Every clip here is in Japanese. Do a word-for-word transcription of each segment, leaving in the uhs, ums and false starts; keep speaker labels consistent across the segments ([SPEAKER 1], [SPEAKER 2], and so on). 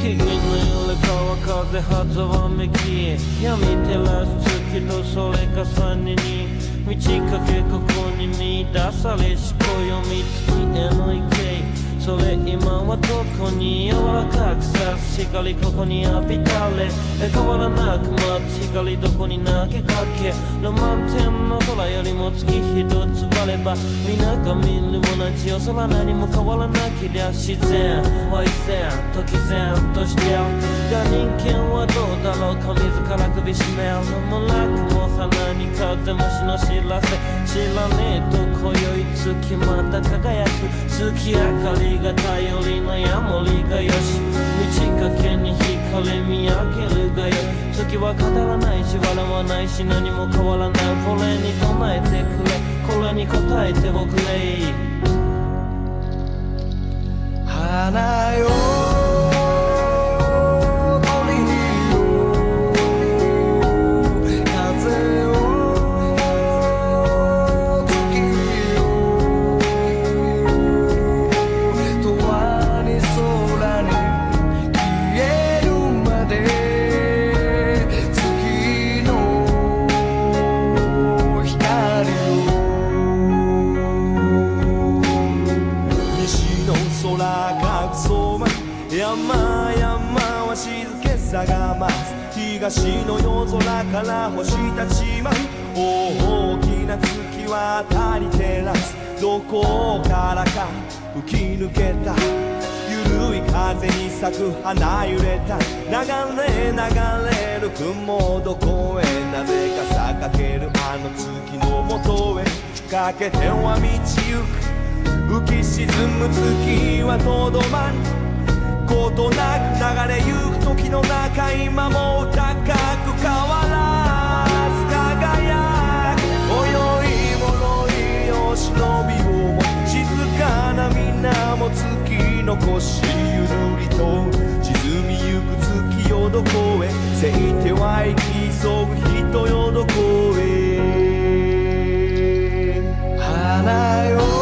[SPEAKER 1] 木々の揺れ川風はざわめき闇照らす月のそれ重ねに満ち欠けここに見出されし暦月への池それ今はどこに柔らかくさす光ここに浴びたれ変わらなく待つ光どこに投げかけロマンテンの空よりも月一つ割れば皆が見る同じ夜空何も変わらなけりゃ自然は依然時然としてが人間はどうだろうか自ら首絞めるもなくも花に風虫の知らせ知らねえと今宵月また輝く月明かりが頼りのヤモリがよし満ち欠けに光見上げるがよ月は語らないし笑わないし何も変わらないこれに唱えてくれこれに答えておくれ花よ東の夜空から星たち舞う大きな月は辺り照らすどこからか吹き抜けたゆるい風に咲く花揺れた流れ流れる雲どこへなぜか咲かけるあの月のもとへかけては道行く浮き沈む月はとどまることなく流れゆく時の中今も高く変わらず輝く泳い脆いよ忍びをも静かな水面月の腰ゆるりと沈みゆく月よどこへせいては行き急ぐ人よどこへ花よ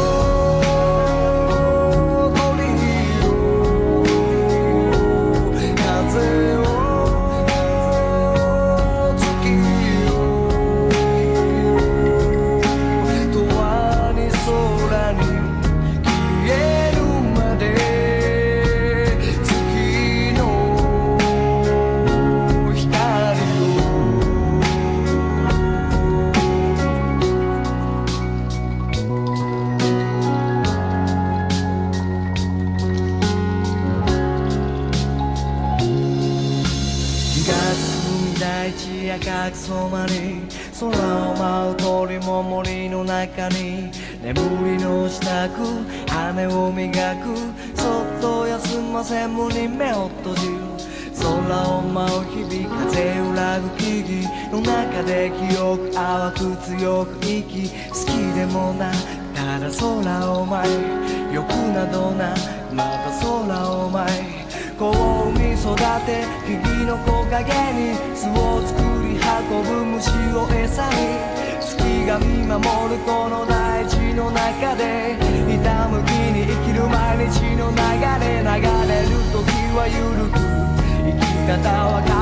[SPEAKER 1] 赤く染まり空を舞う鳥も森の中に眠りの支度羽を磨くそっと休ませ無に目を閉じる空を舞う日々風揺らぐ木々の中で記憶淡く強く生き好きでもなただ空を舞い欲などなまた空を舞い子を産み育て木々の木陰に巣を作り運ぶ虫を餌に月が見守るこの大地の中でひたむきに生きる毎日の流れ流れる時はゆるく生き方は